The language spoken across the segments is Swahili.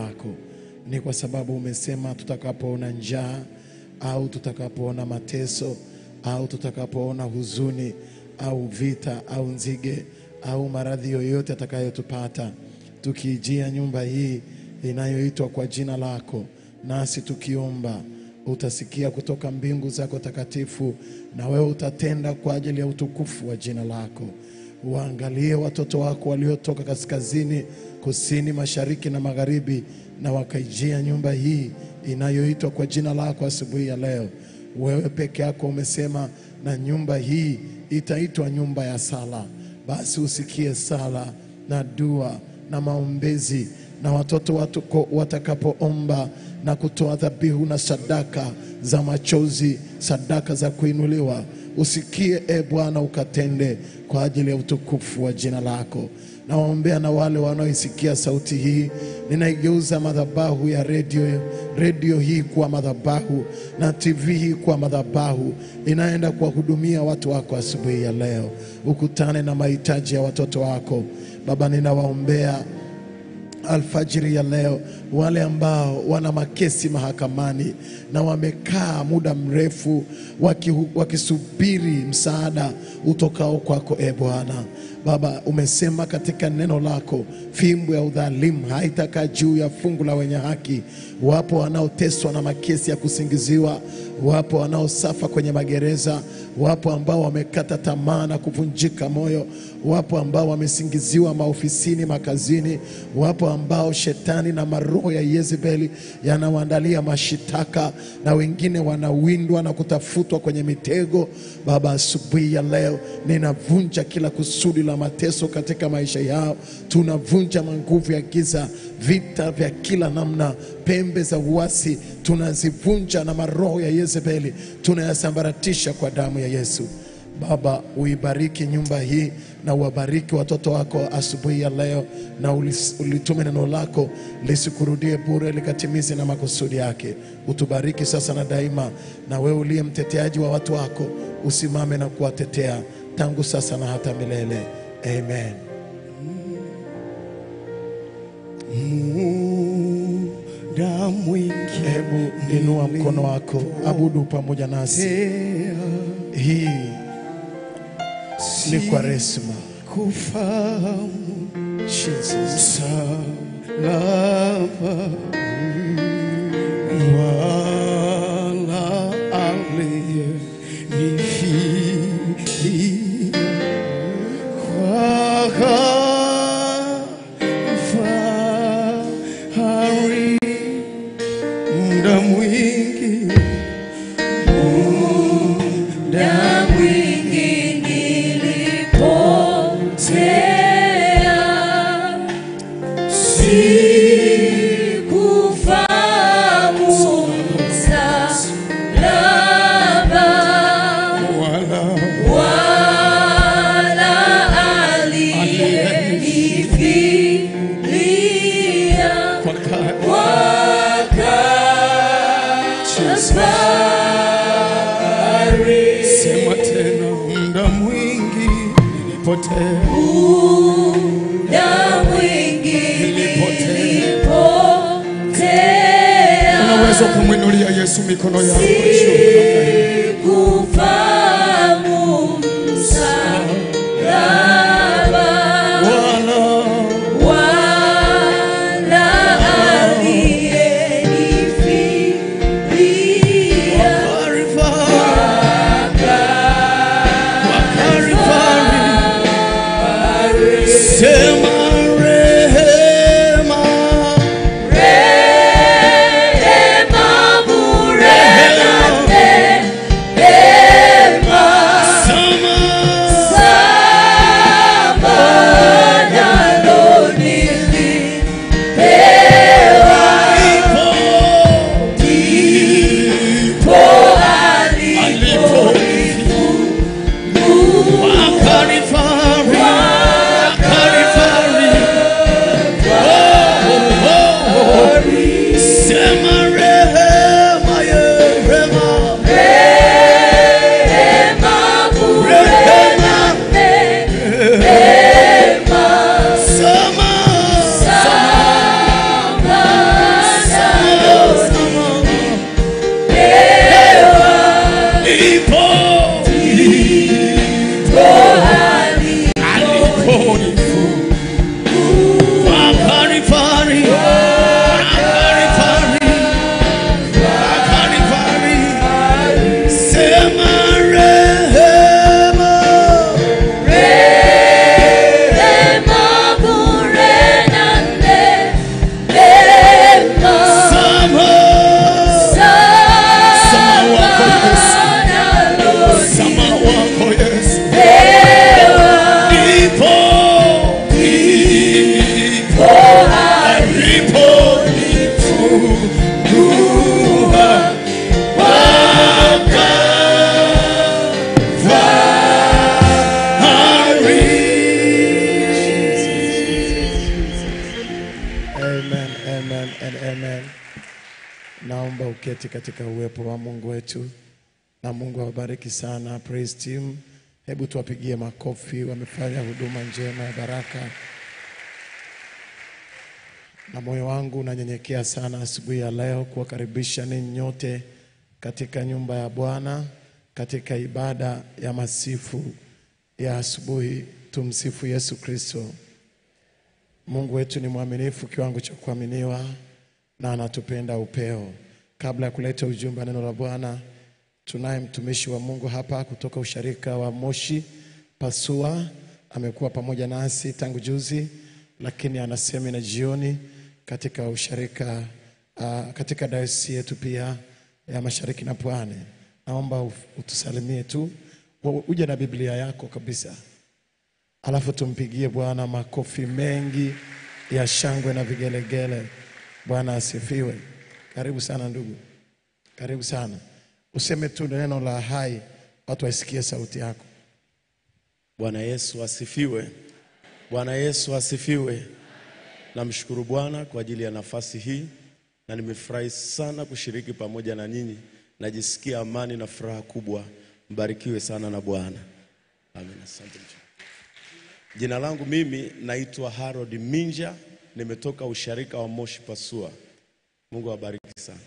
lako. Ni kwa sababu umesema tutakapoona njaa au tutakapoona mateso au tutakapoona huzuni au vita au nzige au maradhi yoyote atakayotupata, tukijia nyumba hii inayoitwa kwa jina lako, nasi tukiomba, utasikia kutoka mbingu zako takatifu, na wewe utatenda kwa ajili ya utukufu wa jina lako. Uangalie watoto wako waliotoka kaskazini, kusini, mashariki na magharibi, na wakaijia nyumba hii inayoitwa kwa jina lako asubuhi ya leo. Wewe peke yako umesema na nyumba hii itaitwa nyumba ya sala. Basi usikie sala na dua na maombezi, na watoto wako watakapoomba na kutoa dhabihu na sadaka za machozi, sadaka za kuinuliwa, usikie Bwana, ukatende kwa ajili ya utukufu wa jina lako. Na waombea na wale wanaoisikia sauti hii, ninaigeuza madhabahu ya radio hii kuwa madhabahu, na TV hii kuwa madhabahu, inaenda kuwahudumia watu wako asubuhi ya leo. Ukutane na mahitaji ya watoto wako Baba. Ninawaombea alfajiri ya leo wale ambao wana makesi mahakamani na wamekaa muda mrefu wakisubiri msaada utokao kwako Bwana. Baba, umesema katika neno lako, fimbo ya udhalimu haitakaa juu ya fungu la wenye haki. Wapo wanaoteswa na makesi ya kusingiziwa, wapo wanaosafa kwenye magereza, wapo ambao wamekata tamaa na kuvunjika moyo, wapo ambao wamesingiziwa maofisini, makazini, wapo ambao shetani na maroho ya Yezebeli yanawaandalia mashitaka, na wengine wanawindwa na kutafutwa kwenye mitego. Baba, asubuhi ya leo ninavunja kila kusudi la mateso katika maisha yao. Tunavunja nguvu ya giza, vita vya kila namna, pembe za uasi tunazivunja, na maroho ya Yezebeli tunayasambaratisha kwa damu ya Yesu. Baba, uibariki nyumba hii na uwabariki watoto wako asubuhi ya leo, na ulitume neno lako lisikurudie bure, likatimize na makusudi yake. Utubariki sasa na daima, na wewe uliye mteteaji wa watu wako usimame na kuwatetea tangu sasa na hata milele. Amen. Hebu inua mkono wako, abudu pamoja nasi. Hii ni Kwaresma. Kufahamu Jesus. Salama wala aliye nifilia kwa fahari muda mwingi unaweza kumwinulia Yesu mikono yako. Sikufahamu msalaba wala aliyenifilia sema rehema and amen. Naomba uketi katika uwepo wa Mungu wetu. Na Mungu awabariki sana praise team. Hebu tuwapigie makofi, wamefanya huduma njema ya baraka. Na moyo wangu unanyenyekea sana asubuhi ya leo kuwakaribisha ninyi nyote katika nyumba ya Bwana, katika ibada ya masifu ya asubuhi. Tumsifu Yesu Kristo. Mungu wetu ni mwaminifu kiwango cha kuaminiwa na anatupenda upeo. Kabla ya kuleta ujumbe neno la Bwana, tunaye mtumishi wa Mungu hapa kutoka usharika wa Moshi Pasua. Amekuwa pamoja nasi tangu juzi, lakini ana semina jioni katika usharika katika dayosisi yetu pia ya Mashariki na Pwani. Naomba utusalimie tu, uje na Biblia yako kabisa. Alafu tumpigie Bwana makofi mengi ya shangwe na vigelegele. Bwana asifiwe. Karibu sana ndugu. Karibu sana. Useme tu neno la hai, watu wasikie sauti yako. Bwana Yesu asifiwe. Bwana Yesu asifiwe. Namshukuru Bwana kwa ajili ya nafasi hii na nimefurahi sana kushiriki pamoja na nyinyi. Najisikia amani na furaha kubwa. Mbarikiwe sana na Bwana. Amen. Asante. Jina langu mimi naitwa Harold Minja, nimetoka usharika wa Moshi Pasua. Mungu awabariki sana.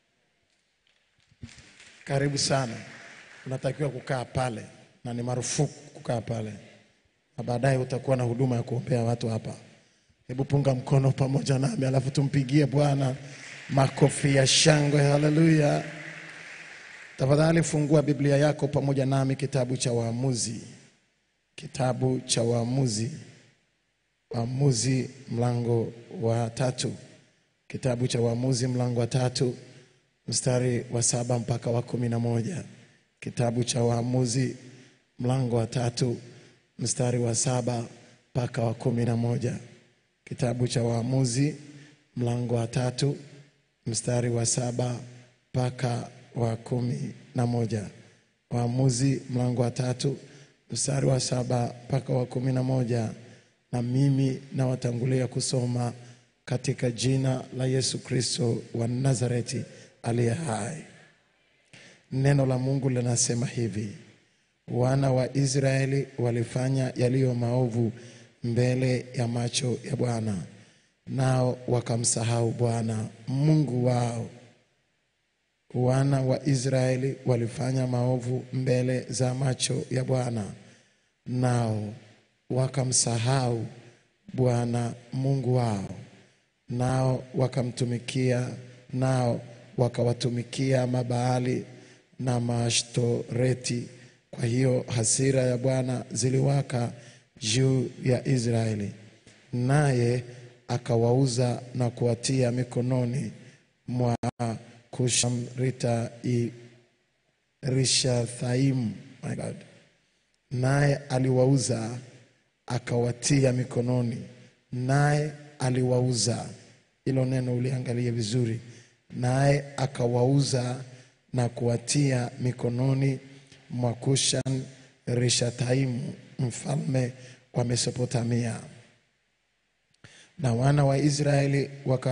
Karibu sana. Unatakiwa kukaa pale na ni marufuku kukaa pale. Na baadaye utakuwa na huduma ya kuombea watu hapa. Hebu punga mkono pamoja nami alafu tumpigie Bwana makofi ya shangwe. Haleluya. Tafadhali fungua Biblia yako pamoja nami kitabu cha Waamuzi. Kitabu cha Waamuzi. Waamuzi mlango wa 3. Kitabu cha Waamuzi mlango wa 3 mstari wa 7 mpaka wa 11. Kitabu cha Waamuzi mlango wa 3 mstari wa 7 mpaka wa 11. Kitabu cha Waamuzi mlango wa 3 mstari wa 7 mpaka wa 11. Waamuzi mlango wa 3 mstari wa 7 mpaka wa 11. Na mimi nawatangulia kusoma katika jina la Yesu Kristo wa Nazareti aliye hai. Neno la Mungu linasema hivi: wana wa Israeli walifanya yaliyo maovu mbele ya macho ya Bwana, nao wakamsahau Bwana Mungu wao. Wana wa Israeli walifanya maovu mbele za macho ya Bwana, nao wakamsahau Bwana Mungu wao. Nao wakamtumikia, nao wakawatumikia Mabaali na Maashtoreti. Kwa hiyo hasira ya Bwana ziliwaka juu ya Israeli, naye akawauza na kuwatia mikononi mwa Rishathaim. My God. Naye aliwauza akawatia mikononi. Naye aliwauza, ilo neno uliangalia vizuri. Naye akawauza na kuwatia mikononi mwa Kushan Rishathaim mfalme wa Mesopotamia. Na wana wa Israeli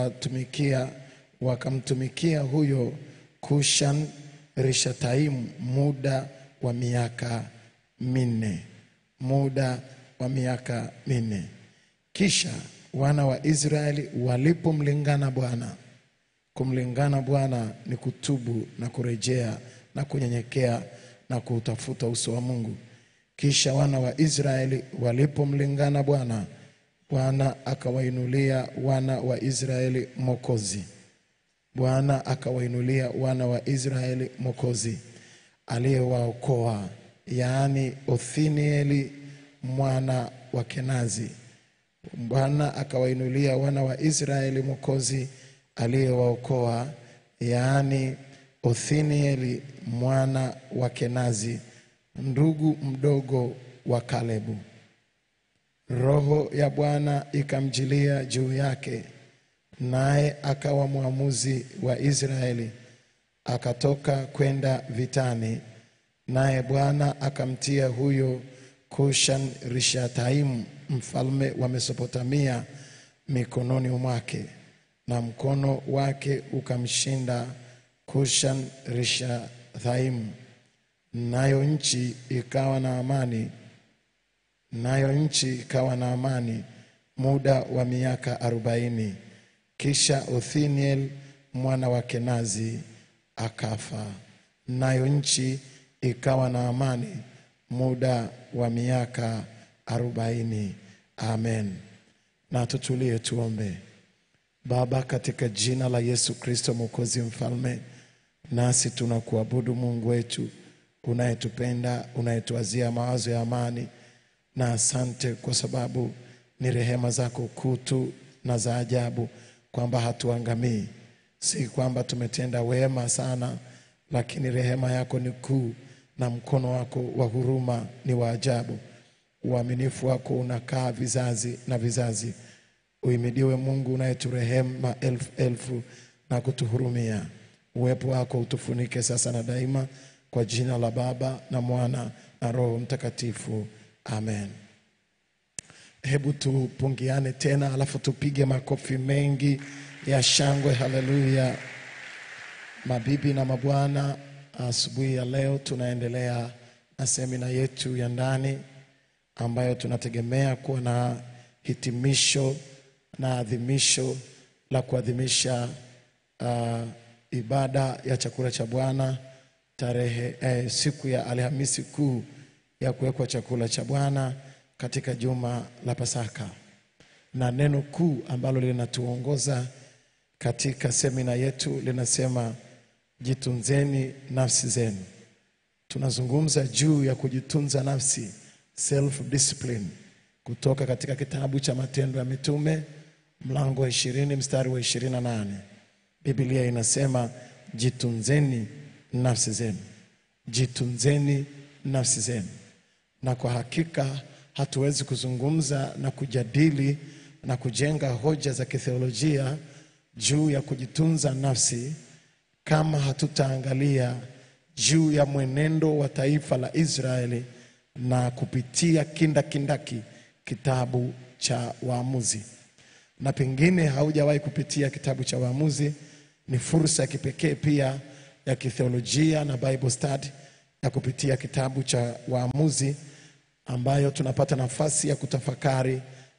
wakamtumikia huyo Kushan Rishathaim muda wa miaka 4. Muda wa miaka 4. Kisha wana wa Israeli walipomlingana Bwana. Kumlingana Bwana ni kutubu na kurejea na kunyenyekea na kutafuta uso wa Mungu. Kisha wana wa Israeli walipomlingana Bwana, Bwana akawainulia wana wa Israeli mwokozi. Bwana akawainulia wana wa Israeli mwokozi aliyewaokoa, yaani Othnieli mwana wa Kenazi. Bwana akawainulia wana wa Israeli mwokozi aliyewaokoa, yaani Othnieli mwana wa Kenazi, ndugu mdogo wa Kalebu. Roho ya Bwana ikamjilia juu yake, naye akawa mwamuzi wa Israeli. Akatoka kwenda vitani, naye Bwana akamtia huyo Kushan Rishathaim mfalme wa Mesopotamia mikononi mwake. na mkono wake ukamshinda Kushan Rishathaim, nayo nchi ikawa na amani muda wa miaka 40. Kisha Othniel mwana wa Kenazi akafa, nayo nchi ikawa na amani muda wa miaka 40. Amen. Na tutulie tuombe. Baba, katika jina la Yesu Kristo Mwokozi Mfalme, nasi tunakuabudu Mungu wetu unayetupenda, unayetuazia mawazo ya amani, na asante kwa sababu ni rehema zako kuu tu na za ajabu kwamba hatuangamii. Si kwamba tumetenda wema sana, lakini rehema yako ni kuu na mkono wako wa huruma ni wa ajabu. Uaminifu wako unakaa vizazi na vizazi. Uhimidiwe Mungu unayeturehemu maelfu elfu na kutuhurumia. Uwepo wako utufunike sasa na daima, kwa jina la Baba na Mwana na Roho Mtakatifu. Amen. Hebu tupungiane tena, alafu tupige makofi mengi ya shangwe. Haleluya. Mabibi na mabwana, asubuhi ya leo tunaendelea na semina yetu ya ndani ambayo tunategemea kuwa na hitimisho na adhimisho la kuadhimisha ibada ya chakula cha Bwana siku ya Alhamisi Kuu ya kuwekwa chakula cha Bwana katika juma la Pasaka. Na neno kuu ambalo linatuongoza katika semina yetu linasema jitunzeni nafsi zenu. Tunazungumza juu ya kujitunza nafsi, self discipline, kutoka katika kitabu cha Matendo ya Mitume mlango wa 20 mstari wa 28. Biblia inasema jitunzeni nafsi zenu. Jitunzeni nafsi zenu. Na kwa hakika hatuwezi kuzungumza na kujadili na kujenga hoja za kitheolojia juu ya kujitunza nafsi kama hatutaangalia juu ya mwenendo wa taifa la Israeli na kupitia kindakindaki kitabu cha Waamuzi. Na pengine haujawahi kupitia kitabu cha Waamuzi, ni fursa ya kipekee pia ya kitheolojia na Bible study ya kupitia kitabu cha Waamuzi, ambayo tunapata nafasi ya kutafakari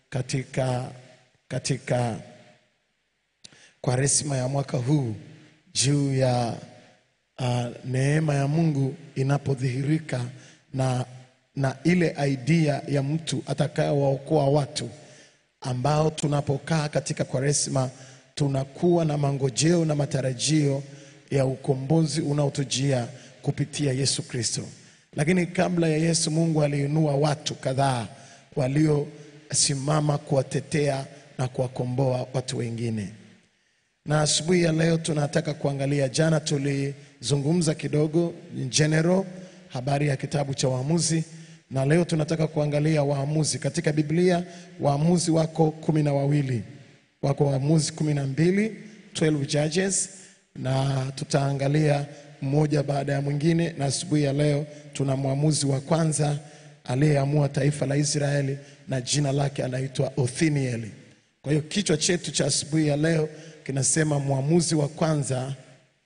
katika Kwaresima ya mwaka huu juu ya neema ya Mungu inapodhihirika na ile idea ya mtu atakayewaokoa watu, ambao tunapokaa katika Kwaresima tunakuwa na mangojeo na matarajio ya ukombozi unaotujia kupitia Yesu Kristo. Lakini kabla ya Yesu, Mungu aliinua watu kadhaa waliosimama kuwatetea na kuwakomboa watu wengine. Na asubuhi ya leo tunataka kuangalia, jana tulizungumza kidogo in general habari ya kitabu cha Waamuzi, na leo tunataka kuangalia waamuzi katika Biblia. Waamuzi wako 12. Wako waamuzi 12, 12 judges, na tutaangalia mmoja baada ya mwingine. Na asubuhi ya leo tuna mwamuzi wa kwanza aliyeamua taifa la Israeli, na jina lake anaitwa Othniel. Kwa hiyo kichwa chetu cha asubuhi ya leo kinasema mwamuzi wa kwanza,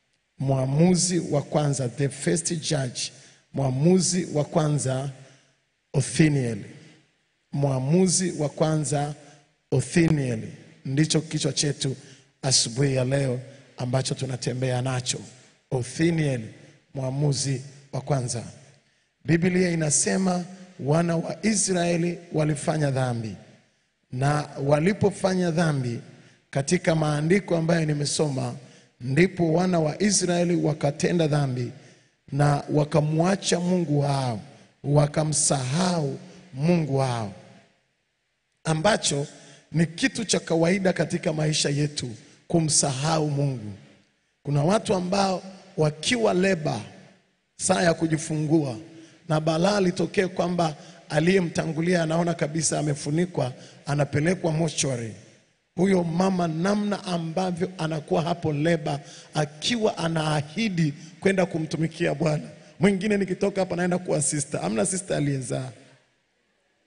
the first judge, mwamuzi wa kwanza Othniel. Mwamuzi wa kwanza Othniel ndicho kichwa chetu asubuhi ya leo ambacho tunatembea nacho. Othniel, mwamuzi wa kwanza. Biblia inasema wana wa Israeli walifanya dhambi, na walipofanya dhambi, katika maandiko ambayo nimesoma, ndipo wana wa Israeli wakatenda dhambi na wakamwacha Mungu wao, wakamsahau Mungu wao, ambacho ni kitu cha kawaida katika maisha yetu, kumsahau Mungu. Kuna watu ambao wakiwa leba, saa ya kujifungua, na balaa litokee kwamba aliyemtangulia anaona kabisa amefunikwa, anapelekwa mortuary. Huyo mama namna ambavyo anakuwa hapo leba, akiwa anaahidi kwenda kumtumikia Bwana. Mwingine nikitoka hapa naenda kuwa sister. Amna sister aliyezaa,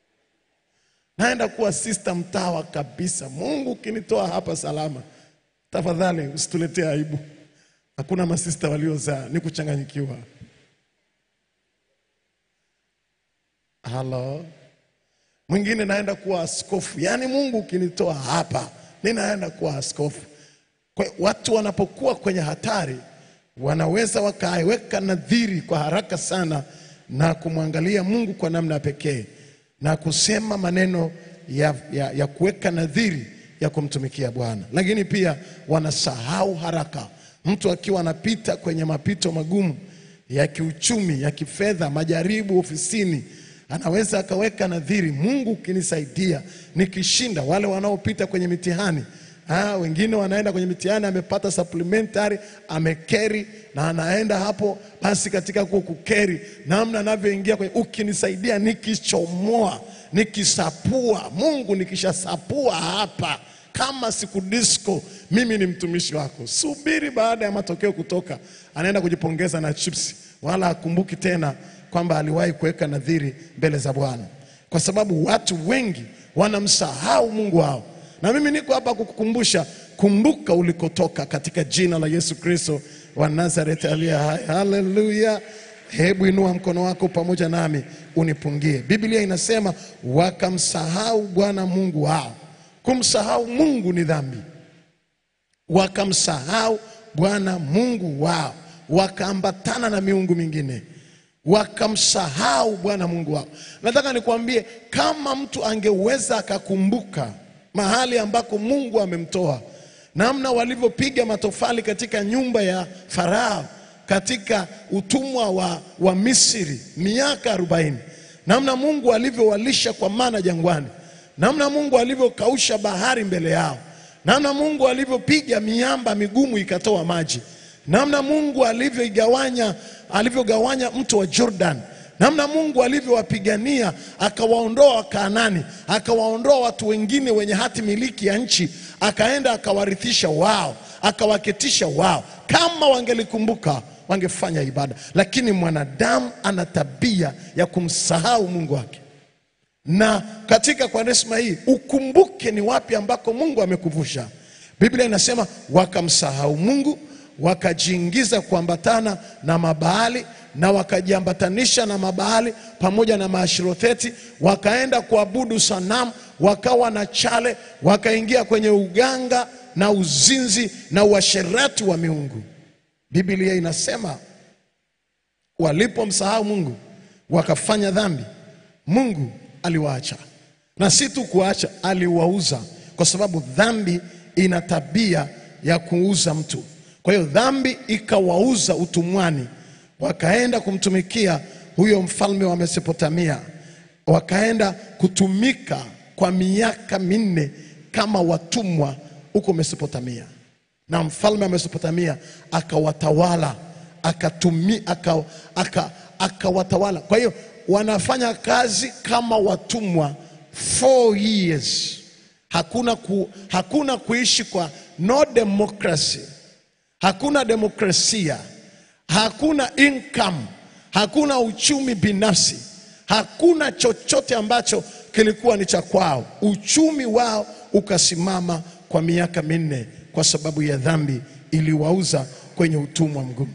naenda kuwa sister mtawa kabisa. Mungu kinitoa hapa salama, Tafadhali usituletee aibu. Hakuna masista waliozaa, ni kuchanganyikiwa. Halo. Mwingine naenda kuwa askofu. Yaani Mungu ukinitoa hapa, ninaenda kuwa askofu. Kwa watu wanapokuwa kwenye hatari, wanaweza wakaweka nadhiri kwa haraka sana na kumwangalia Mungu kwa namna pekee na kusema maneno ya kuweka nadhiri ya kumtumikia Bwana. Lakini pia wanasahau haraka. Mtu akiwa anapita kwenye mapito magumu ya kiuchumi, ya kifedha, majaribu ofisini, anaweza akaweka nadhiri, Mungu ukinisaidia nikishinda. Wale wanaopita kwenye mitihani, wengine wanaenda kwenye mitihani, amepata supplementary, amekeri na anaenda hapo. Basi katika kukeri, namna anavyoingia kwenye, ukinisaidia nikichomoa, nikisapua, Mungu nikishasapua hapa kama siku disco, mimi ni mtumishi wako. Subiri baada ya matokeo kutoka, anaenda kujipongeza na chips, wala akumbuki tena kwamba aliwahi kuweka nadhiri mbele za Bwana. Kwa sababu watu wengi wanamsahau Mungu wao. Na mimi niko hapa kukukumbusha, kumbuka ulikotoka katika jina la Yesu Kristo wa Nazareth aliye hai. Haleluya. Hebu inua mkono wako pamoja nami unipungie. Biblia inasema wakamsahau Bwana Mungu wao. Kumsahau Mungu ni dhambi. Wakamsahau Bwana Mungu wao, wakaambatana na miungu mingine, wakamsahau Bwana Mungu wao. Nataka nikwambie, kama mtu angeweza akakumbuka mahali ambako Mungu amemtoa, namna walivyopiga matofali katika nyumba ya Farao katika utumwa wa Misri miaka 40, namna Mungu alivyowalisha kwa mana jangwani, namna Mungu alivyokausha bahari mbele yao, namna Mungu alivyopiga miamba migumu ikatoa maji, namna Mungu alivyogawanya mto wa Jordan, namna Mungu alivyowapigania akawaondoa Wakanaani, akawaondoa watu wengine wenye hati miliki ya nchi, akaenda akawarithisha wao, akawaketisha wao. Kama wangelikumbuka wangefanya ibada. Lakini mwanadamu ana tabia ya kumsahau Mungu wake. Na katika Kwaresma hii ukumbuke ni wapi ambako Mungu amekuvusha. Biblia inasema wakamsahau Mungu, wakajiingiza kuambatana na mabaali, na wakajiambatanisha na mabaali pamoja na maashiroteti, wakaenda kuabudu sanamu, wakawa na chale, wakaingia kwenye uganga na uzinzi na uasherati wa miungu. Biblia inasema walipomsahau Mungu wakafanya dhambi, Mungu aliwaacha. Na si tu kuacha, aliwauza, kwa sababu dhambi ina tabia ya kuuza mtu. Kwa hiyo dhambi ikawauza utumwani, wakaenda kumtumikia huyo mfalme wa Mesopotamia, wakaenda kutumika kwa miaka 4 kama watumwa huko Mesopotamia. Na mfalme wa Mesopotamia akawatawala, akawatawala. Kwa hiyo wanafanya kazi kama watumwa 4 years. Hakuna kuishi kwa no democracy. Hakuna demokrasia, hakuna income, hakuna uchumi binafsi, hakuna chochote ambacho kilikuwa ni cha kwao. Uchumi wao ukasimama kwa miaka 4 kwa sababu ya dhambi iliwauza kwenye utumwa mgumu.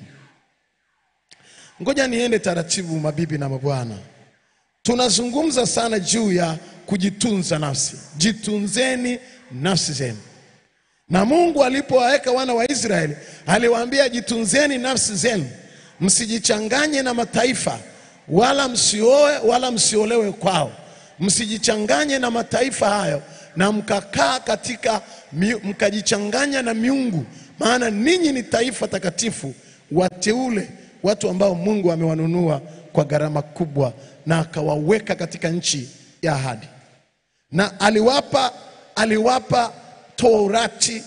Ngoja niende taratibu, mabibi na mabwana. Tunazungumza sana juu ya kujitunza nafsi. Jitunzeni nafsi zenu. Na Mungu alipowaweka wana wa Israeli, aliwaambia jitunzeni nafsi zenu, msijichanganye na mataifa, wala msioe wala msiolewe kwao. Msijichanganye na mataifa hayo, na mkakaa mkajichanganya na miungu, maana ninyi ni taifa takatifu, wateule, watu ambao Mungu amewanunua kwa gharama kubwa, na akawaweka katika nchi ya ahadi. Na aliwapa Torati,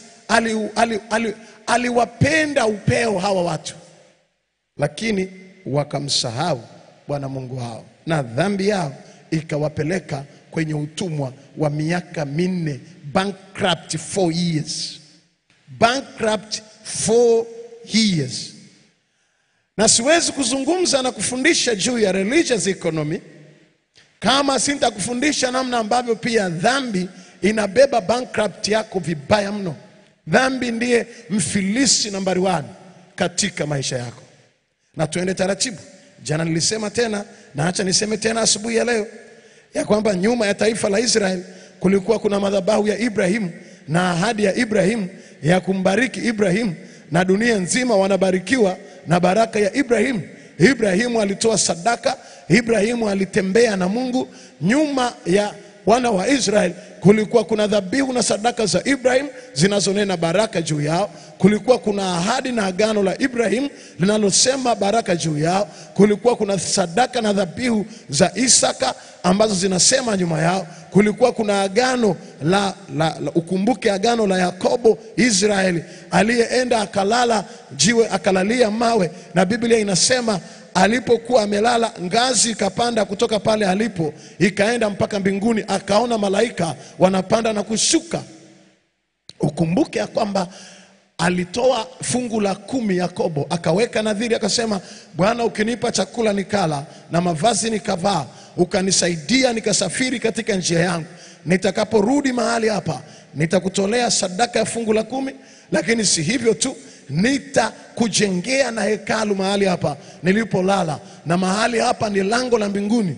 aliwapenda upeo hawa watu, lakini wakamsahau Bwana Mungu wao, na dhambi yao ikawapeleka kwenye utumwa wa miaka 4, bankrupt 4 years. Bankrupt 4 years. Na siwezi kuzungumza na kufundisha juu ya religious economy kama sintakufundisha namna ambavyo pia dhambi inabeba bankrupt yako vibaya mno. Dhambi ndiye mfilisi nambari 1 katika maisha yako. Na tuende taratibu. Jana nilisema tena na acha niseme tena asubuhi ya leo ya kwamba nyuma ya taifa la Israeli kulikuwa kuna madhabahu ya Ibrahim na ahadi ya Ibrahim ya kumbariki Ibrahim, na dunia nzima wanabarikiwa na baraka ya Ibrahim. Ibrahimu alitoa sadaka, Ibrahimu alitembea na Mungu. Nyuma ya wana wa Israeli kulikuwa kuna dhabihu na sadaka za Ibrahim zinazonena baraka juu yao. Kulikuwa kuna ahadi na agano la Ibrahim linalosema baraka juu yao. Kulikuwa kuna sadaka na dhabihu za Isaka ambazo zinasema nyuma yao. Kulikuwa kuna agano ukumbuke agano la Yakobo Israeli aliyeenda akalala jiwe, akalalia mawe, na Biblia inasema alipokuwa amelala ngazi ikapanda kutoka pale alipo ikaenda mpaka mbinguni, akaona malaika wanapanda na kushuka. Ukumbuke ya kwamba alitoa fungu la 10 Yakobo, akaweka nadhiri akasema, Bwana ukinipa chakula nikala na mavazi nikavaa, ukanisaidia nikasafiri katika njia yangu, nitakaporudi mahali hapa nitakutolea sadaka ya fungu la 10, lakini si hivyo tu, nitakujengea na hekalu mahali hapa nilipolala, na mahali hapa ni lango la mbinguni.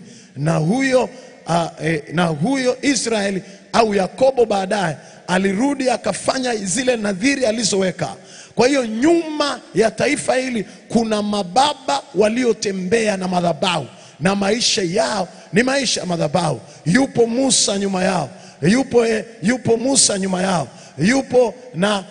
Na huyo Israeli au Yakobo baadaye alirudi akafanya zile nadhiri alizoweka. Kwa hiyo nyuma ya taifa hili kuna mababa waliotembea na madhabahu, na maisha yao ni maisha ya madhabahu. Yupo Musa nyuma yao, yupo Musa nyuma yao, yupo na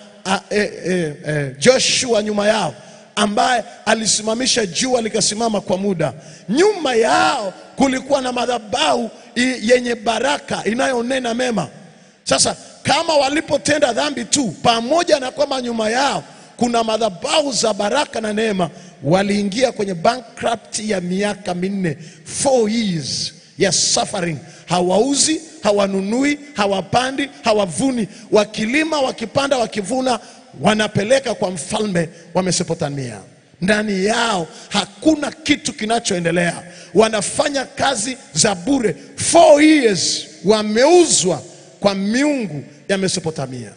Joshua nyuma yao ambaye alisimamisha jua likasimama kwa muda. Nyuma yao kulikuwa na madhabahu yenye baraka inayonena mema. Sasa kama walipotenda dhambi tu, pamoja na kwamba nyuma yao kuna madhabahu za baraka na neema, waliingia kwenye bankrupt ya miaka 4, 4 years ya suffering. Hawauzi, hawanunui, hawapandi, hawavuni. Wakilima, wakipanda, wakivuna, wanapeleka kwa mfalme wa Mesopotamia. Ndani yao hakuna kitu kinachoendelea. Wanafanya kazi za bure. 4 years wameuzwa kwa miungu ya Mesopotamia.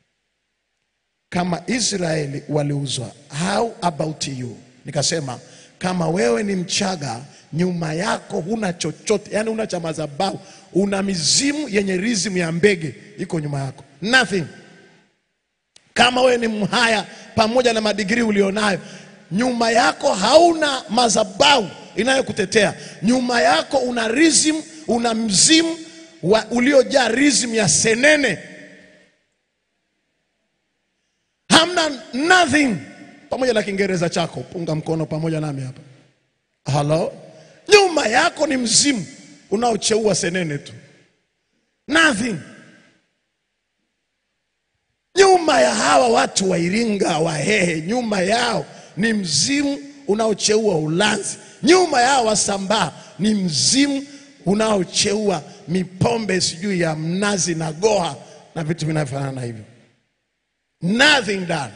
Kama Israeli waliuzwa, how about you? Nikasema kama wewe ni Mchaga, nyuma yako huna chochote, yani una cha madhabahu, una mizimu yenye rizimu ya mbege iko nyuma yako, nothing. Kama wewe ni Mhaya, pamoja na madigrii ulionayo, nyuma yako hauna madhabahu inayokutetea. Nyuma yako una rizimu, una mzimu uliojaa rizimu ya senene. Hamna nothing. Pamoja na Kiingereza chako, punga mkono pamoja nami hapa. Hello? Nyuma yako ni mzimu unaocheua senene tu. Nothing. Nyuma ya hawa watu wa Iringa, wa Hehe, nyuma yao ni mzimu unaocheua ulanzi. Nyuma yao Wasambaa ni mzimu unaocheua mipombe sijui ya mnazi na goha na vitu vinavyofanana hivyo. Nothing done.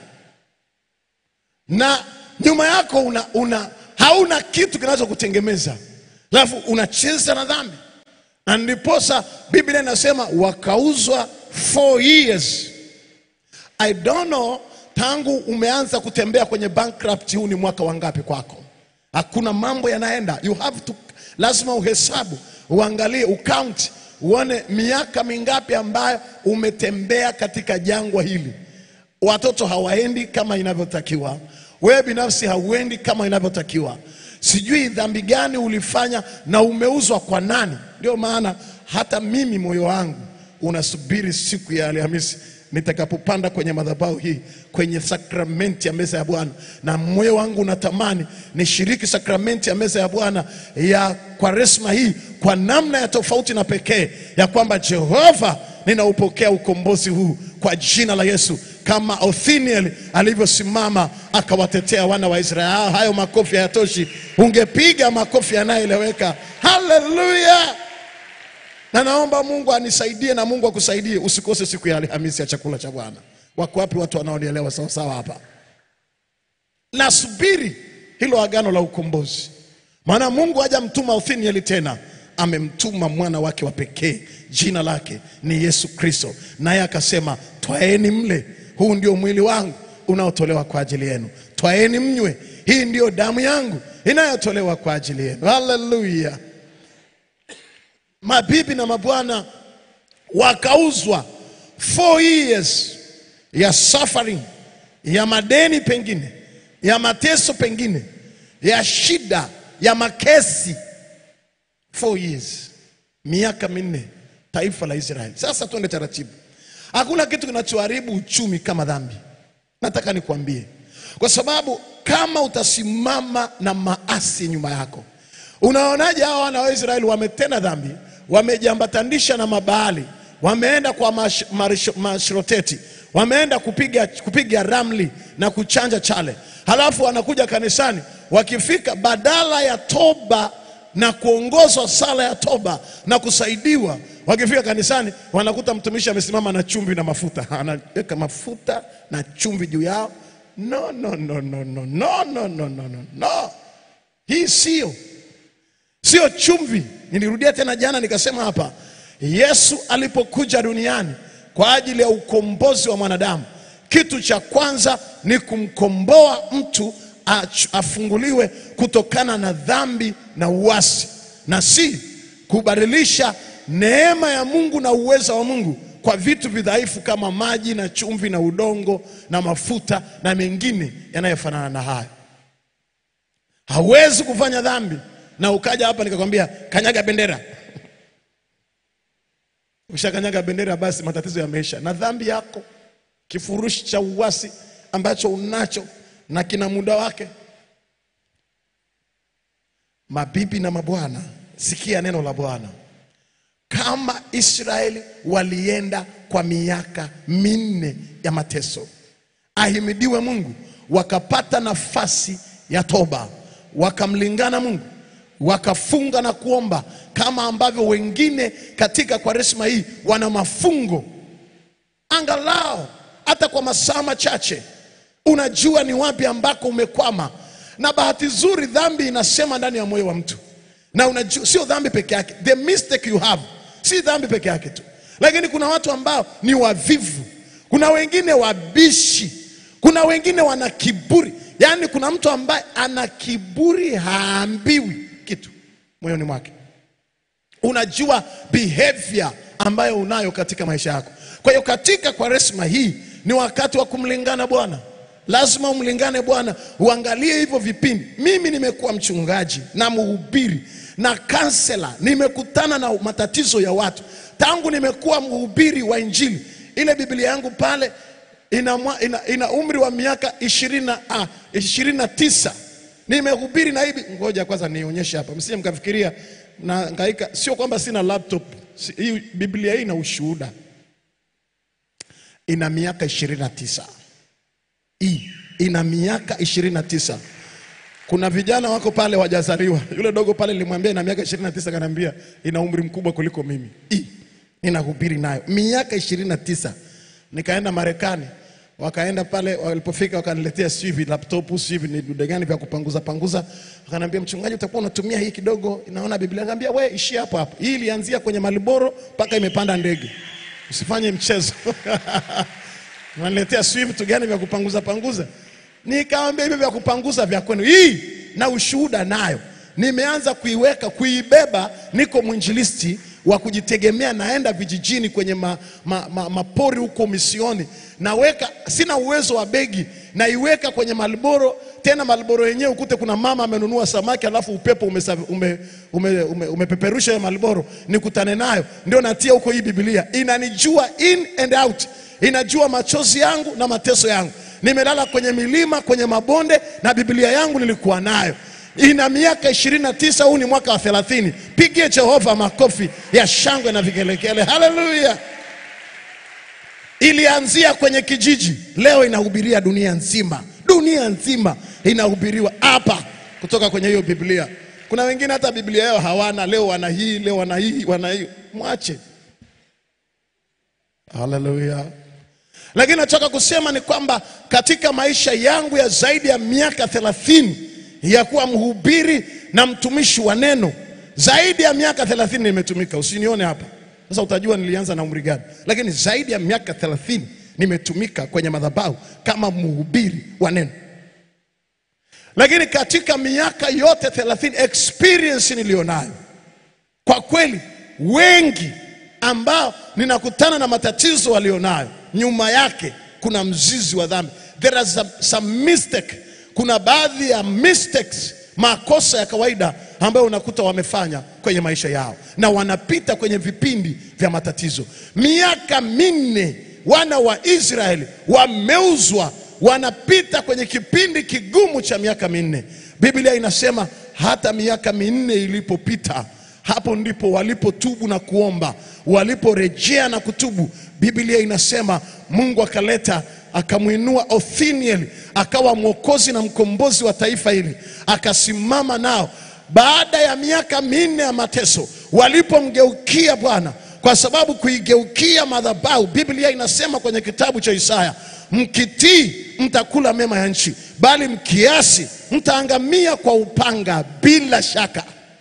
Na nyuma yako hauna kitu kinachokutengemeza, alafu unacheza na dhambi. Na ndiposa Biblia inasema wakauzwa 4 years. I don't know, tangu umeanza kutembea kwenye bankrupt, huu ni mwaka wangapi kwako? Hakuna mambo yanaenda. You have to, lazima uhesabu, uangalie, ukaunt, uone miaka mingapi ambayo umetembea katika jangwa hili. Watoto hawaendi kama inavyotakiwa, wewe binafsi hauendi kama inavyotakiwa. Sijui dhambi gani ulifanya na umeuzwa kwa nani. Ndio maana hata mimi moyo wangu unasubiri siku ya Alhamisi nitakapopanda kwenye madhabahu hii, kwenye sakramenti ya meza ya Bwana. Na moyo wangu unatamani nishiriki sakramenti ya meza ya Bwana ya Kwaresma hii kwa namna ya tofauti na pekee, ya kwamba Jehova, ninaupokea ukombozi huu kwa jina la Yesu, kama Othniel alivyosimama akawatetea wana wa Israeli. Hayo makofi hayatoshi, ungepiga makofi yanayoeleweka. Haleluya! Na naomba Mungu anisaidie na Mungu akusaidie usikose siku ya Alhamisi ya chakula cha Bwana. Wako wapi watu wanaonielewa sawa sawa hapa? Nasubiri hilo agano la ukombozi. Maana Mungu hajamtuma Othniel tena, amemtuma mwana wake wa pekee, jina lake ni Yesu Kristo. Naye akasema, twaeni mle, huu ndio mwili wangu unaotolewa kwa ajili yenu. Twaeni mnywe, hii ndio damu yangu inayotolewa kwa ajili yenu. Hallelujah. Mabibi na mabwana wakauzwa 4 years ya suffering, ya madeni pengine, ya mateso pengine, ya shida, ya makesi. 4 years, miaka 4, taifa la Israeli. Sasa tuende taratibu. Hakuna kitu kinachoharibu uchumi kama dhambi. Nataka nikwambie. Kwa sababu kama utasimama na maasi nyuma yako. Unaonaje hao wana wa Israeli wametenda dhambi, wamejiambatanisha na mabaali, wameenda kwa mashroteti, wameenda kupiga ramli na kuchanja chale. Halafu wanakuja kanisani, wakifika badala ya toba na kuongozwa sala ya toba na kusaidiwa, wakifika kanisani wanakuta mtumishi amesimama na chumvi na mafuta, anaweka mafuta na chumvi juu yao. No. Hii sio chumvi. Nilirudia tena jana nikasema hapa, Yesu alipokuja duniani kwa ajili ya ukombozi wa mwanadamu, kitu cha kwanza ni kumkomboa mtu afunguliwe kutokana na dhambi na uasi, na si kubadilisha neema ya Mungu na uwezo wa Mungu kwa vitu vidhaifu kama maji na chumvi na udongo na mafuta na mengine yanayofanana na hayo. Hawezi kufanya dhambi na ukaja hapa nikakwambia kanyaga bendera. Ushakanyaga bendera, basi matatizo yameisha. Na dhambi yako, kifurushi cha uasi ambacho unacho na kina muda wake. Mabibi na mabwana, sikia neno la Bwana. Kama Israeli walienda kwa miaka 4 ya mateso, ahimidiwe Mungu, wakapata nafasi ya toba, wakamlingana Mungu, wakafunga na kuomba kama ambavyo wengine katika Kwaresma hii wana mafungo. Angalau hata kwa masaa machache unajua ni wapi ambako umekwama. Na bahati nzuri dhambi inasema ndani ya moyo wa mtu. Na unajua sio dhambi peke yake, the mistake you have si dhambi peke yake tu. Lakini kuna watu ambao ni wavivu, kuna wengine wabishi, kuna wengine wana kiburi. Yani kuna mtu ambaye ana kiburi, haambiwi kitu moyoni mwake. Unajua behavior ambayo unayo katika maisha yako. Kwa hiyo katika Kwaresma hii ni wakati wa kumlingana Bwana. Lazima umlingane Bwana, uangalie hivyo vipindi. Mimi nimekuwa mchungaji na mhubiri na counselor, nimekutana na matatizo ya watu tangu nimekuwa mhubiri wa Injili. Ile Biblia yangu pale ina umri wa miaka 29. Nimehubiri na hivi. Ngoja kwanza nionyeshe hapa, msije mkafikiria na ngaika. Sio kwamba sina laptop. Hii Biblia hii ina ushuhuda. Ina miaka 29. Ina miaka 29. Kuna vijana wako pale wajazaliwa. Yule dogo pale nilimwambia ina miaka 29, kanambia ina umri mkubwa kuliko mimi. Ninahubiri nayo miaka 29. Nikaenda Marekani, wakaenda pale, walipofika wakaniletea CV, laptop, CV ni dude gani vya kupanguza. Wakanambia mchungaji, utakuwa unatumia hii kidogo, inaona Biblia. Ngambia wewe ishia hapo hapo. Hii ilianzia kwenye Maliboro mpaka imepanda ndege. Usifanye mchezo. Wanaletea CV tu gani vya kupanguza. Nikamwambia hivi vya kupanguza vya kwenu. Hii na ushuhuda nayo. Nimeanza kuibeba, niko mwinjilisti wa kujitegemea, naenda vijijini kwenye mapori huko misioni. Naweka, sina uwezo wa begi, naiweka kwenye Maliboro. Tena Maliboro yenyewe ukute kuna mama amenunua samaki, alafu upepo umepeperusha ya Maliboro, nikutane nayo. Ndio natia huko hii Biblia. Inanijua in and out. Inajua machozi yangu na mateso yangu. Nimelala kwenye milima, kwenye mabonde, na Biblia yangu nilikuwa nayo. Ina miaka 29, huu ni mwaka wa 30. Pigie Jehova makofi ya shangwe na vigelegele. Hallelujah. Ilianzia kwenye kijiji, leo inahubiria dunia nzima. Dunia nzima inahubiriwa hapa kutoka kwenye hiyo Biblia. Kuna wengine hata Biblia yao hawana, leo wana hii, leo wana hii, wana hii. Mwache. Hallelujah. Lakini nataka kusema ni kwamba katika maisha yangu ya zaidi ya miaka 30 ya kuwa mhubiri na mtumishi wa neno, zaidi ya miaka 30 nimetumika. Usinione hapa. Sasa utajua nilianza na umri gani. Lakini zaidi ya miaka 30 nimetumika kwenye madhabahu kama mhubiri wa neno. Lakini katika miaka yote 30 experience nilionayo, kwa kweli wengi ambao ninakutana na matatizo walionayo, nyuma yake kuna mzizi wa dhambi. There are some mistake. Kuna baadhi ya mistakes, makosa ya kawaida ambayo unakuta wamefanya kwenye maisha yao, na wanapita kwenye vipindi vya matatizo. Miaka 4 wana wa Israeli wameuzwa, wanapita kwenye kipindi kigumu cha miaka 4. Biblia inasema hata miaka 4 ilipopita, hapo ndipo walipotubu na kuomba, waliporejea na kutubu. Biblia inasema Mungu akamuinua Othniel, akawa mwokozi na mkombozi wa taifa hili, akasimama nao. Baada ya miaka 4 ya mateso, walipomgeukia Bwana, kwa sababu kuigeukia madhabahu, Biblia inasema kwenye kitabu cha Isaya, mkitii mtakula mema ya nchi, bali mkiasi mtaangamia kwa upanga. Bila shaka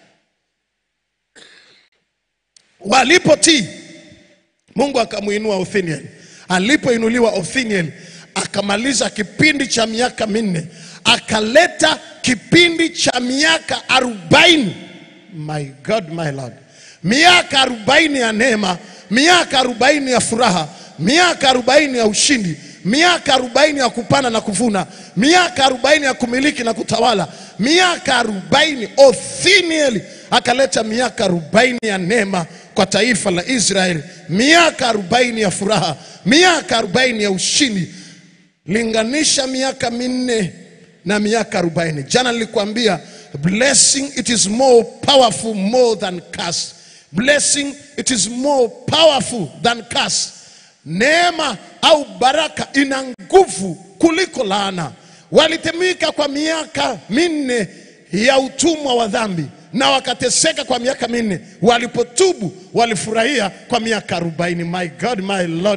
walipotii, Mungu akamuinua Othniel. Alipoinuliwa Othniel, akamaliza kipindi cha miaka 4, akaleta kipindi cha miaka 40. My God, my Lord. Miaka 40 ya neema, miaka 40 ya furaha, miaka 40 ya ushindi, miaka 40 ya kupanda na kuvuna, miaka 40 ya kumiliki na kutawala, miaka 40. Othniel akaleta miaka 40 ya neema kwa taifa la Israeli, miaka 40 ya furaha, miaka 40 ya ushindi. Linganisha miaka 4 na miaka 40. Jana nilikwambia blessing, it is more powerful more than curse. Blessing, it is more powerful than curse. Neema au baraka ina nguvu kuliko laana. Walitemika kwa miaka 4 ya utumwa wa dhambi, na wakateseka kwa miaka 4. Walipotubu walifurahia kwa miaka 40. My God, my Lord,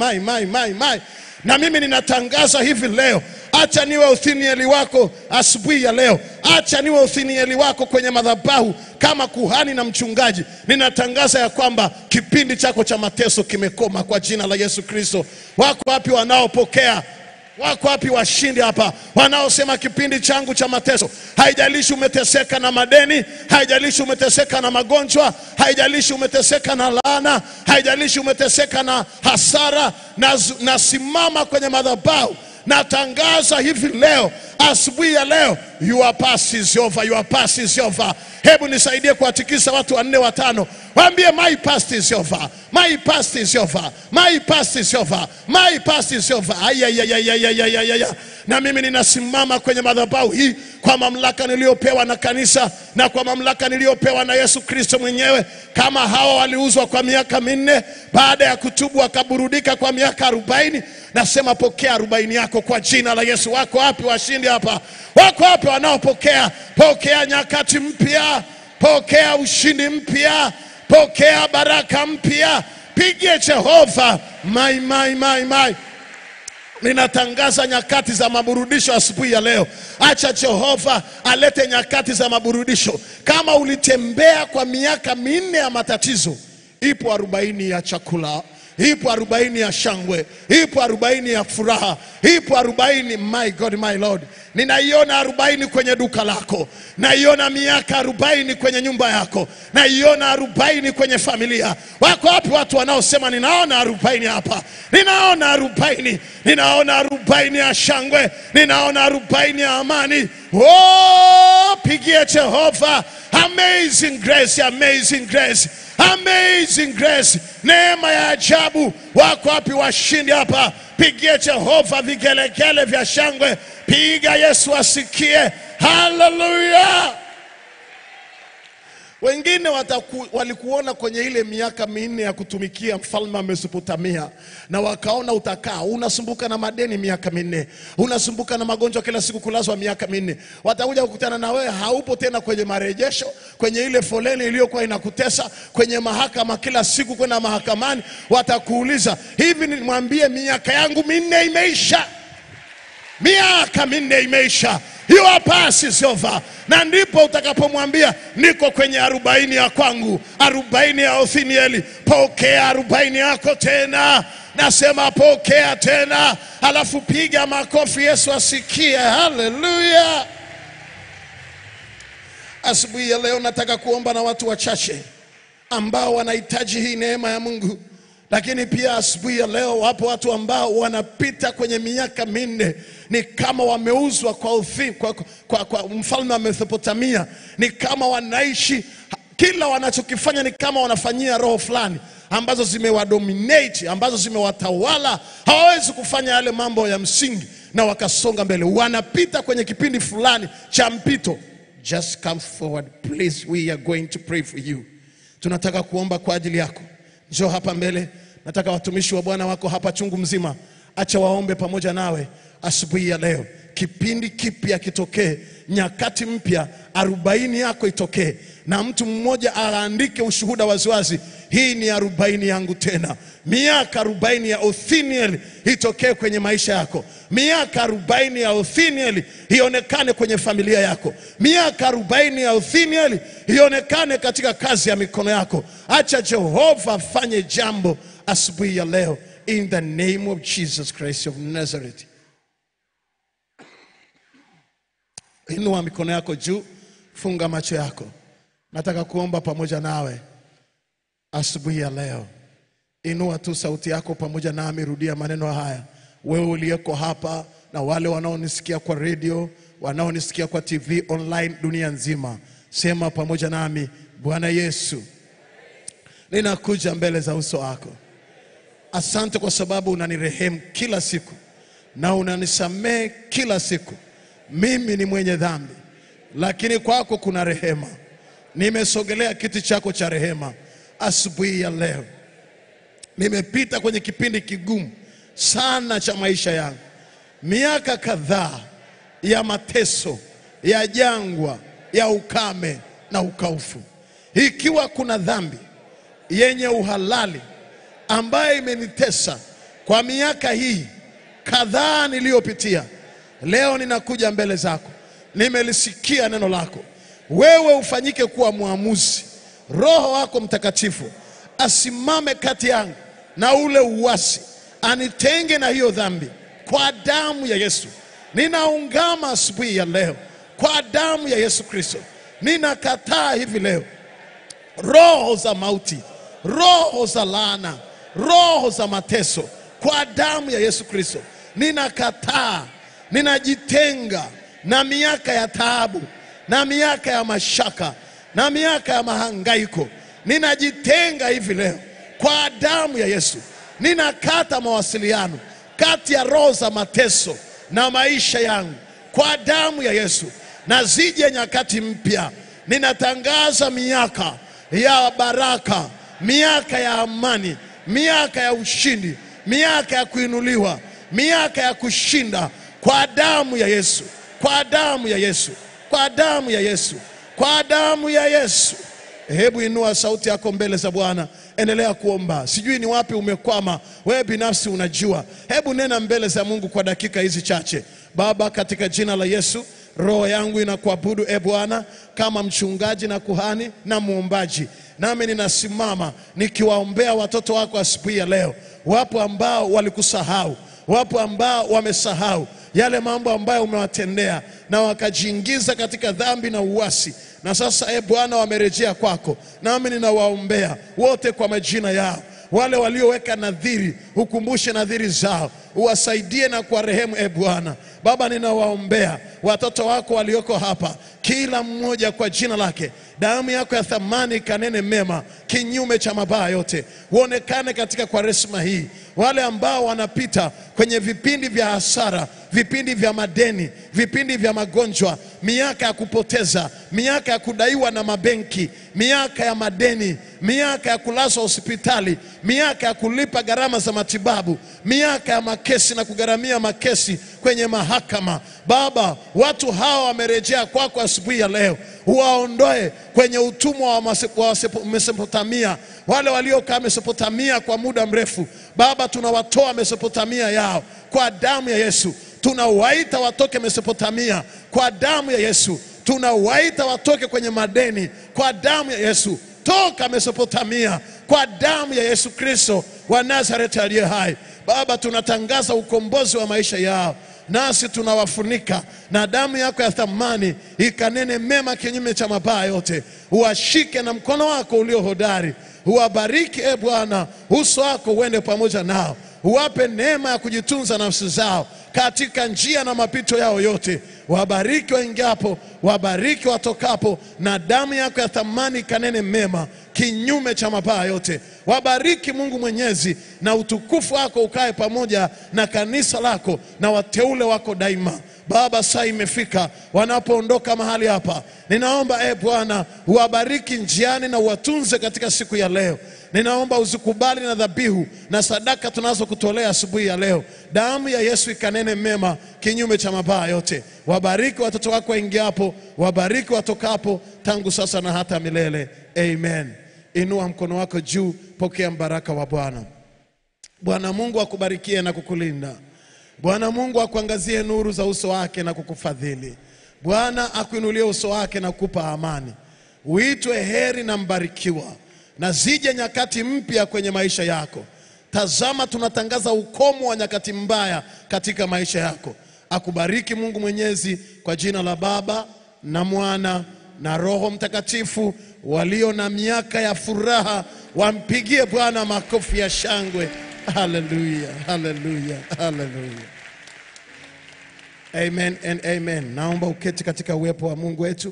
my. Na mimi ninatangaza hivi leo, acha niwe Othniel wako asubuhi ya leo. Acha niwe Othniel wako kwenye madhabahu kama kuhani na mchungaji. Ninatangaza ya kwamba kipindi chako cha mateso kimekoma kwa jina la Yesu Kristo. Wako wapi wanaopokea? Wako wapi washindi hapa wanaosema kipindi changu cha mateso? Haijalishi umeteseka na madeni, haijalishi umeteseka na magonjwa, haijalishi umeteseka na laana, haijalishi umeteseka na hasara, na simama kwenye madhabahu. Natangaza hivi leo, asubuhi ya leo, your past is over, your past is over. Hebu nisaidie kuatikisa watu 4 5. Waambie my past is over, my past is over, my past is over, my past is over. Ayayayayayayayaya. Na mimi ninasimama kwenye madhabahu hii kwa mamlaka niliyopewa na kanisa na kwa mamlaka niliyopewa na Yesu Kristo mwenyewe. Kama hawa waliuzwa kwa miaka 4, baada ya kutubu wakaburudika kwa miaka 40, nasema pokea 40 yako kwa jina la Yesu. Wako wapi washindi hapa? Wako wapi wanaopokea? Pokea nyakati mpya, pokea ushindi mpya, pokea baraka mpya. Pigie Jehova my. Ninatangaza nyakati za maburudisho asubuhi ya leo. Acha Jehova alete nyakati za maburudisho. Kama ulitembea kwa miaka 4 ya matatizo, ipo 40 ya chakula, ipo 40 ya shangwe, ipo 40 ya furaha, ipo 40. My God, my Lord, ninaiona 40 kwenye duka lako, naiona miaka 40 kwenye nyumba yako, naiona 40 kwenye familia. Wako wapi watu wanaosema ninaona 40 hapa? Ninaona 40, ninaona 40 ya shangwe, ninaona 40 ya amani. Oh, pigie Jehova. Amazing grace, amazing grace, amazing grace. Neema ya ajabu. Wako wapi washindi hapa? Pigie Jehova vigelegele vya shangwe. Piga Yesu asikie. Hallelujah. Wengine walikuona kwenye ile miaka 4 ya kutumikia mfalme wa Mesopotamia, na wakaona utakaa. Unasumbuka na madeni miaka 4, unasumbuka na magonjwa kila siku, kulazwa miaka 4. Watakuja kukutana na wewe, haupo tena kwenye marejesho, kwenye ile foleni iliyokuwa inakutesa, kwenye mahakama kila siku kwenda mahakamani. Watakuuliza, hivi nimwambie miaka yangu 4 imeisha? Miaka 4 imeisha. Your past is over. Na ndipo utakapomwambia niko kwenye 40 ya kwangu, 40 ya Othniel. Pokea 40 yako tena. Nasema pokea tena, alafu piga makofi, Yesu asikie. Haleluya. Asubuhi ya leo nataka kuomba na watu wachache ambao wanahitaji hii neema ya Mungu. Lakini pia asubuhi ya leo wapo watu ambao wanapita kwenye miaka minne ni kama wameuzwa kwa mfalme wa Mesopotamia. Ni kama wanaishi, kila wanachokifanya ni kama wanafanyia roho fulani ambazo zimewadominate, ambazo zimewatawala. Hawawezi kufanya yale mambo ya msingi na wakasonga mbele. Wanapita kwenye kipindi fulani cha mpito. Just come forward please, we are going to pray for you. Tunataka kuomba kwa ajili yako. Njoo hapa mbele. Nataka watumishi wa Bwana wako hapa chungu mzima, acha waombe pamoja nawe asubuhi ya leo. Kipindi kipya kitokee, nyakati mpya, 40 yako itokee, na mtu mmoja aandike ushuhuda waziwazi, hii ni 40 yangu tena. Miaka 40 ya Othniel itokee kwenye maisha yako. Miaka 40 ya Othniel ionekane kwenye familia yako. Miaka 40 ya Othniel ionekane katika kazi ya mikono yako. Acha Jehova afanye jambo asubuhi ya leo, in the name of Jesus Christ of Nazareth. Inua mikono yako juu, funga macho yako. Nataka kuomba pamoja nawe asubuhi ya leo. Inua tu sauti yako pamoja nami, rudia maneno haya. Wewe uliyeko hapa na wale wanaonisikia kwa radio, wanaonisikia kwa TV online dunia nzima, sema pamoja nami, Bwana Yesu, ninakuja mbele za uso wako. Asante kwa sababu unanirehemu kila siku na unanisamehe kila siku. Mimi ni mwenye dhambi, lakini kwako kuna rehema. Nimesogelea kiti chako cha rehema asubuhi ya leo. Nimepita kwenye kipindi kigumu sana cha maisha yangu. Miaka kadhaa ya mateso, ya jangwa, ya ukame na ukaufu. Ikiwa kuna dhambi yenye uhalali ambaye imenitesa kwa miaka hii kadhaa niliyopitia, leo ninakuja mbele zako. Nimelisikia neno lako. Wewe ufanyike kuwa muamuzi. Roho wako Mtakatifu asimame kati yangu na ule uasi, anitenge na hiyo dhambi kwa damu ya Yesu. Ninaungama asubuhi ya leo kwa damu ya Yesu Kristo. Ninakataa hivi leo roho za mauti, roho za laana, roho za mateso kwa damu ya Yesu Kristo. Ninakataa, ninajitenga na miaka ya taabu, na miaka ya mashaka, na miaka ya mahangaiko. Ninajitenga hivi leo kwa damu ya Yesu. Ninakata mawasiliano kati ya roho za mateso na maisha yangu kwa damu ya Yesu. Na zije nyakati mpya. Ninatangaza miaka ya baraka, miaka ya amani, miaka ya ushindi, miaka ya kuinuliwa, miaka ya kushinda kwa damu ya Yesu, kwa damu ya Yesu, kwa damu ya Yesu, kwa damu ya Yesu. Hebu inua sauti yako mbele za Bwana. Endelea kuomba. Sijui ni wapi umekwama, wewe binafsi unajua. Hebu nena mbele za Mungu kwa dakika hizi chache. Baba, katika jina la Yesu, roho yangu inakuabudu Bwana kama mchungaji na kuhani na muombaji. Nami ninasimama nikiwaombea watoto wako asubuhi ya leo. Wapo ambao walikusahau, wapo ambao wamesahau yale mambo ambayo umewatendea na wakajiingiza katika dhambi na uasi. Na sasa Bwana wamerejea kwako. Nami ninawaombea wote kwa majina yao. Wale walioweka nadhiri, ukumbushe nadhiri zao, uwasaidie na kwa rehemu Bwana. Baba, ninawaombea watoto wako walioko hapa, kila mmoja kwa jina lake. Damu yako ya thamani kanene mema kinyume cha mabaya yote. Uonekane katika Kwaresma hii. Wale ambao wanapita kwenye vipindi vya hasara, vipindi vya madeni, vipindi vya magonjwa, miaka ya kupoteza, miaka ya kudaiwa na mabenki, miaka ya madeni, miaka ya kulazwa hospitali, miaka ya kulipa gharama za matibabu, miaka ya makesi na kugaramia makesi kwenye mahakama. Baba, watu hawa wamerejea kwako asubuhi ya leo. Uwaondoe kwenye utumwa wa Mesopotamia. Wale waliokaa Mesopotamia kwa muda mrefu, Baba, tunawatoa Mesopotamia yao kwa damu ya Yesu. Tunawaita watoke Mesopotamia kwa damu ya Yesu. Tunawaita watoke kwenye madeni kwa damu ya Yesu. Toka Mesopotamia kwa damu ya Yesu Kristo, wa Nazareti aliye hai. Baba, tunatangaza ukombozi wa maisha yao, nasi tunawafunika na damu yako ya thamani, ikanene mema kinyume cha mabaya yote. Uwashike na mkono wako ulio hodari, uwabariki Bwana, uso wako uende pamoja nao, uwape neema ya kujitunza nafsi zao katika njia na mapito yao yote. Wabariki waingiapo, wabariki watokapo, na damu yako ya thamani kanene mema kinyume cha mabaya yote. Wabariki Mungu Mwenyezi, na utukufu wako ukae pamoja na kanisa lako na wateule wako daima. Baba, saa imefika wanapoondoka mahali hapa, ninaomba Bwana uwabariki njiani na uwatunze katika siku ya leo. Ninaomba uzikubali na dhabihu na sadaka tunazokutolea asubuhi ya leo. Damu ya Yesu ikanene mema kinyume cha mabaya yote. Wabariki watoto wako waingiapo, wabariki watokapo, tangu sasa na hata milele. Amen. Inua mkono wako juu, pokea mbaraka wa Bwana. Bwana Mungu akubarikie na kukulinda. Bwana Mungu akuangazie nuru za uso wake na kukufadhili. Bwana akuinulie uso wake na kukupa amani. Uitwe heri na mbarikiwa, na zije nyakati mpya kwenye maisha yako. Tazama, tunatangaza ukomo wa nyakati mbaya katika maisha yako. Akubariki Mungu Mwenyezi, kwa jina la Baba na Mwana na Roho Mtakatifu. Walio na miaka ya furaha wampigie Bwana makofi ya shangwe. Hallelujah, hallelujah, hallelujah. Amen and amen. Naomba uketi katika uwepo wa Mungu wetu.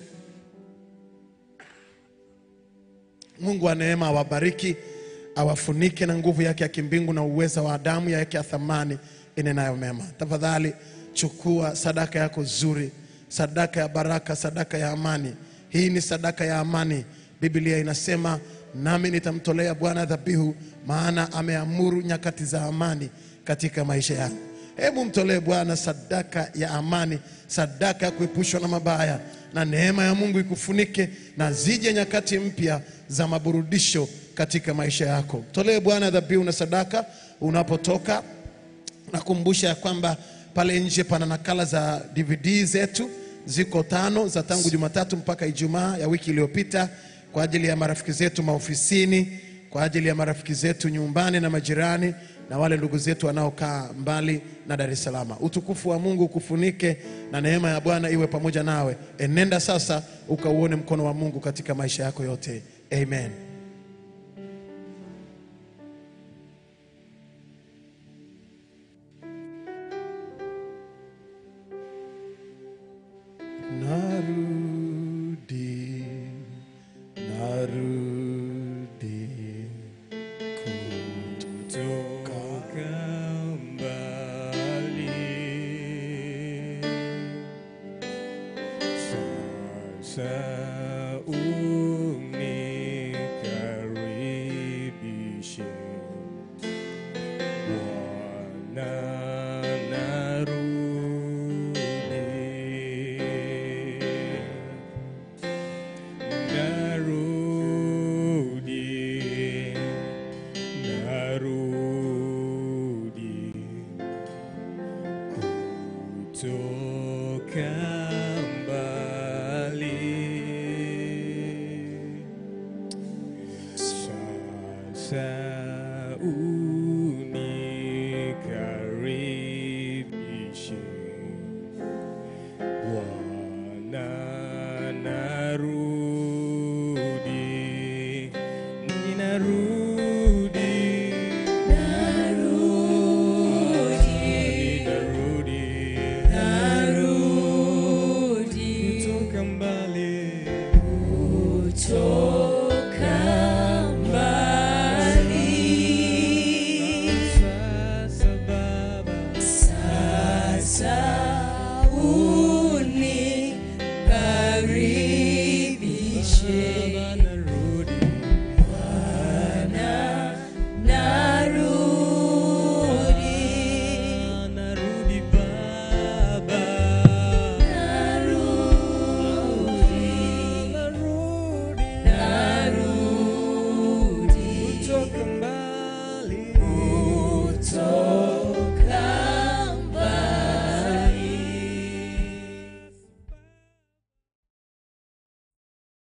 Mungu wa neema awabariki, awafunike na nguvu yake ya kimbingu na uweza wa damu yake ya thamani inenayo mema. Tafadhali chukua sadaka yako nzuri, sadaka ya baraka, sadaka ya amani. Hii ni sadaka ya amani. Biblia inasema, nami nitamtolea Bwana dhabihu, maana ameamuru nyakati za amani katika maisha yako. Hebu mtolee Bwana sadaka ya amani, sadaka ya kuepushwa na mabaya, na neema ya Mungu ikufunike, na zije nyakati mpya za maburudisho katika maisha yako. Tolee Bwana dhabihu na sadaka unapotoka. Nakumbusha ya kwamba pale nje pana nakala za DVD zetu, ziko 5 za tangu Jumatatu mpaka Ijumaa ya wiki iliyopita, kwa ajili ya marafiki zetu maofisini, kwa ajili ya marafiki zetu nyumbani na majirani, na wale ndugu zetu wanaokaa mbali na Dar es Salaam. Utukufu wa Mungu kufunike, na neema ya Bwana iwe pamoja nawe. Enenda sasa ukauone mkono wa Mungu katika maisha yako yote. Amen. Narudi, narudi kutoka mbali, sasa unikaribishe Bwana, Sasa